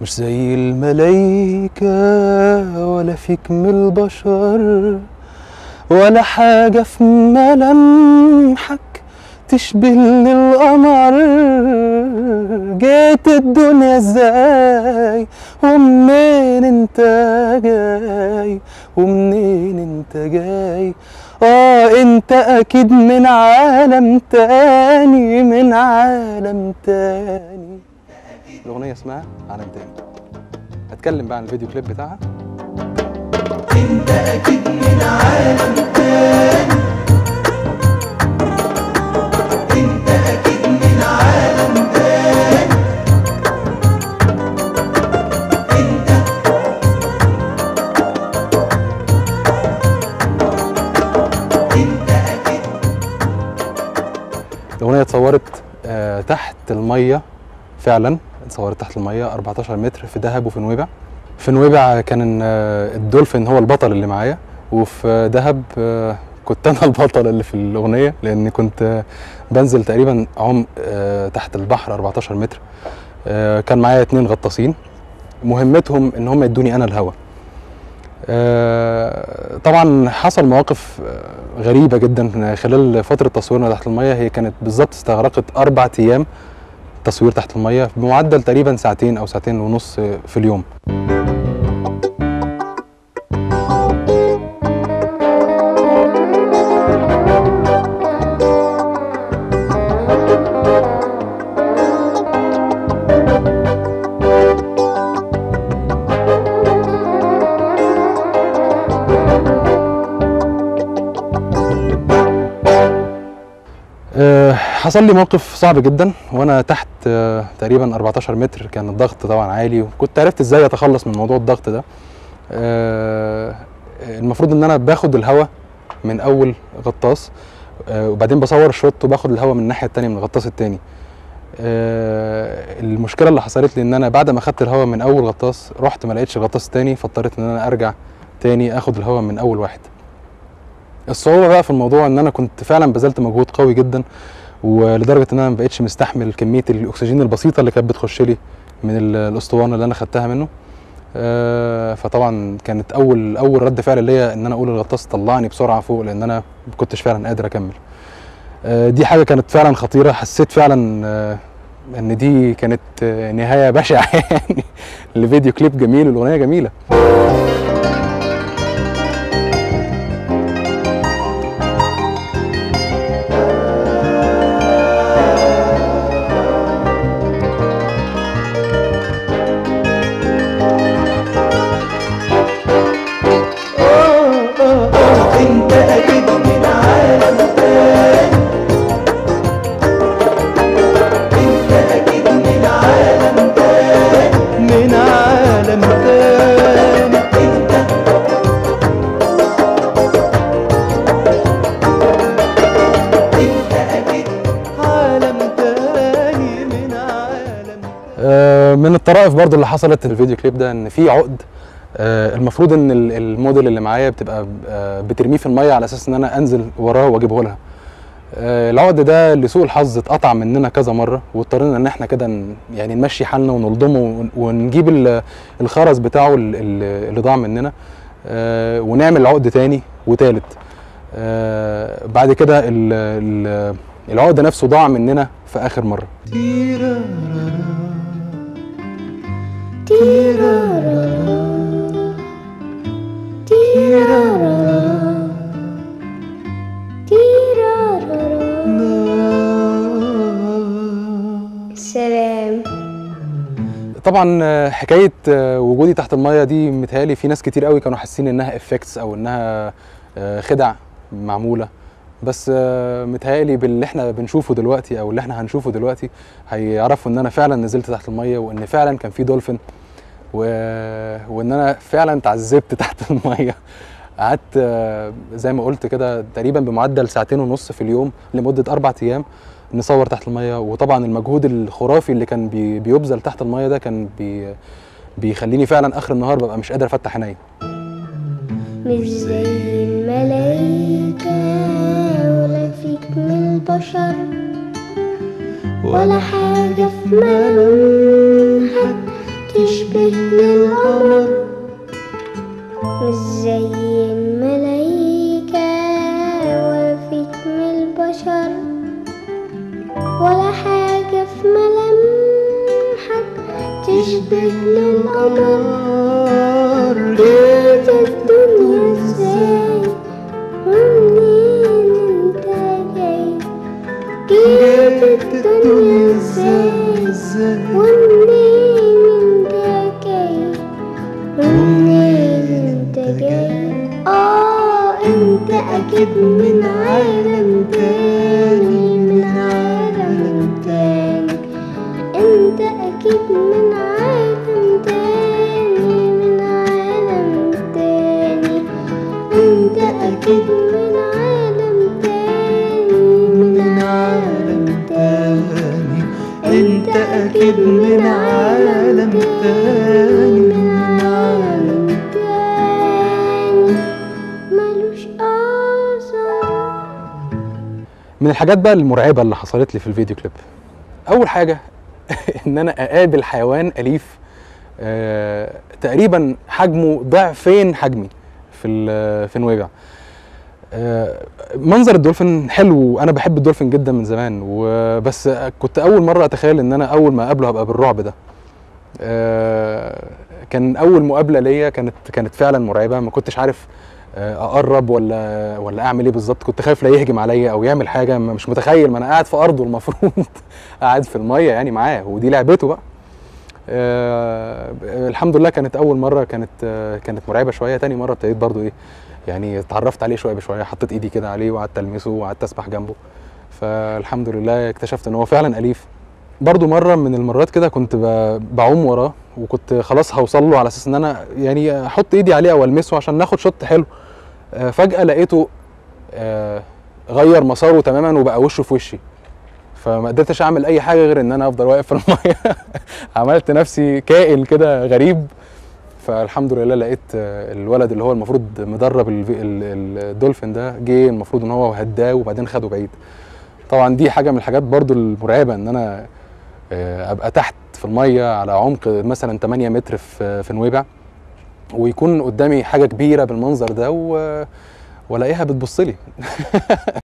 مش زي الملايكة ولا فيك من البشر، ولا حاجة في ملامحك تشبهني القمر. جيت الدنيا ازاي ومنين انت جاي، ومنين انت جاي؟ انت اكيد من عالم تاني، من عالم تاني. الاغنية اسمها عالم تاني. هتكلم بقى عن الفيديو كليب بتاعها. انت اكيد من عالم تاني، انت اكيد من عالم تاني، انت اكيد. الاغنية اتصورت تحت المية، فعلا اتصورت تحت المية 14 متر في دهب وفي نويبع. في نويبع كان الدولفين هو البطل اللي معايا، وفي دهب كنت انا البطل اللي في الاغنيه، لان كنت بنزل تقريبا عمق تحت البحر 14 متر. كان معايا 2 غطاسين مهمتهم ان هم يدوني انا الهواء. طبعا حصل مواقف غريبه جدا خلال فتره تصويرنا تحت الميه. هي كانت بالظبط استغرقت 4 ايام تصوير تحت الميه، بمعدل تقريبا 2 ساعة أو 2.5 ساعة في اليوم. حصل لي موقف صعب جدا وانا تحت تقريبا 14 متر. كان الضغط طبعا عالي، وكنت عرفت ازاي اتخلص من موضوع الضغط ده. المفروض ان انا باخد الهواء من اول غطاس، وبعدين بصور الشوت وباخد الهواء من الناحيه الثانيه من الغطاس الثاني. المشكله اللي حصلت لي ان انا بعد ما خدت الهواء من اول غطاس رحت ما لقيتش الغطاس الثاني، فاضطريت ان انا ارجع تاني اخد الهواء من اول واحد. الصعوبه بقى في الموضوع ان انا كنت فعلا بذلت مجهود قوي جدا، ولدرجه ان انا ما بقتش مستحمل كميه الاكسجين البسيطه اللي كانت بتخش لي من الاسطوانه اللي انا خدتها منه. فطبعا كانت اول رد فعل ليا ان انا اقول للغطاس طلعني بسرعه فوق، لان انا ما كنتش فعلا قادر اكمل. دي حاجه كانت فعلا خطيره. حسيت فعلا ان دي كانت نهايه بشعه يعني لفيديو كليب جميل والاغنيه جميله. انت اكيد من عالم تاني، انت اكيد من عالم تاني، من عالم تاني، انت اكيد عالم تاني، من عالم. من الطرائف برضو اللي حصلت الفيديو كليب ده ان في عقد. المفروض ان الموديل اللي معايا بتبقى بترميه في الميه على اساس ان انا انزل وراه واجيبه لها. العقد ده لسوء الحظ اتقطع مننا كذا مره، واضطرينا ان احنا كده يعني نمشي حالنا ونلضمه ونجيب الخرز بتاعه اللي ضاع مننا، ونعمل عقد تاني وتالت. بعد كده العقد نفسه ضاع مننا في اخر مره. سلام. طبعا حكايه وجودي تحت الميه دي متهيألي في ناس كتير قوي كانوا حاسين انها افكتس او انها خدع معموله، بس متهيألي باللي احنا بنشوفه دلوقتي او اللي احنا هنشوفه دلوقتي هيعرفوا ان انا فعلا نزلت تحت الميه، وان فعلا كان في دولفين، وان انا فعلا تعذبت تحت الميه. قعدت زي ما قلت كده تقريبا بمعدل 2.5 ساعة في اليوم لمده 4 ايام نصور تحت الميه. وطبعا المجهود الخرافي اللي كان بيبذل تحت الميه ده كان بيخليني فعلا اخر النهار ببقى مش قادر افتح عيني. مش زي الملايكة ولا فيك من البشر، ولا حاجة في ملامحك تشبهني القمر، مش زي الملايكة ولا فيك من البشر، ولا حاجة في ملامحك تشبهني القمر. جيت الدنيا ازاي ومنين انت جاي؟ جيت الدنيا ازاي ومنين انت جاي؟ ومنين انت جاي؟ انت اكيد من عالم تاني، من عالم تاني. انت اكيد من عالم تاني، من عالم تاني. انت اكيد من عالم تاني، من عالم تاني. انت اكيد من عالم تاني، من عالم تاني ملوش آثار. من الحاجات بقى المرعبه اللي حصلت لي في الفيديو كليب، اول حاجه ان انا اقابل حيوان اليف تقريبا حجمه ضعفين حجمي في نويبع. منظر الدولفين حلو، انا بحب الدولفين جدا من زمان، وبس كنت اول مره اتخيل ان انا اول ما اقابله هبقى بالرعب ده. كان اول مقابله ليا كانت فعلا مرعبه، ما كنتش عارف اقرب ولا اعمل ايه بالظبط. كنت خايف لا يهجم عليا او يعمل حاجه، مش متخيل، ما انا قاعد في ارضه المفروض قاعد في الميه يعني معاه، ودي لعبته بقى. الحمد لله كانت اول مره كانت مرعبه شويه. تاني مره ابتديت برضو ايه يعني اتعرفت عليه شويه بشويه، حطيت ايدي كده عليه وقعدت المسه وقعدت اسبح جنبه، فالحمد لله اكتشفت ان هو فعلا اليف. برضو مره من المرات كده كنت بعوم وراه، وكنت خلاص هوصل له على اساس ان انا يعني احط ايدي عليه او المسه عشان ناخد شوت حلو. فجاه لقيته غير مساره تماما وبقى وشه في وشي، فما قدرتش اعمل اي حاجه غير ان انا افضل واقف في الميه. عملت نفسي كائن كده غريب. فالحمد لله لقيت الولد اللي هو المفروض مدرب الدولفين ده جه، المفروض ان هو هداه وبعدين خده بعيد. طبعا دي حاجه من الحاجات برضو المرعبه، ان انا ابقى تحت في الميه على عمق مثلا 8 متر في نويبع، ويكون قدامي حاجه كبيره بالمنظر ده والاقيها بتبص لي.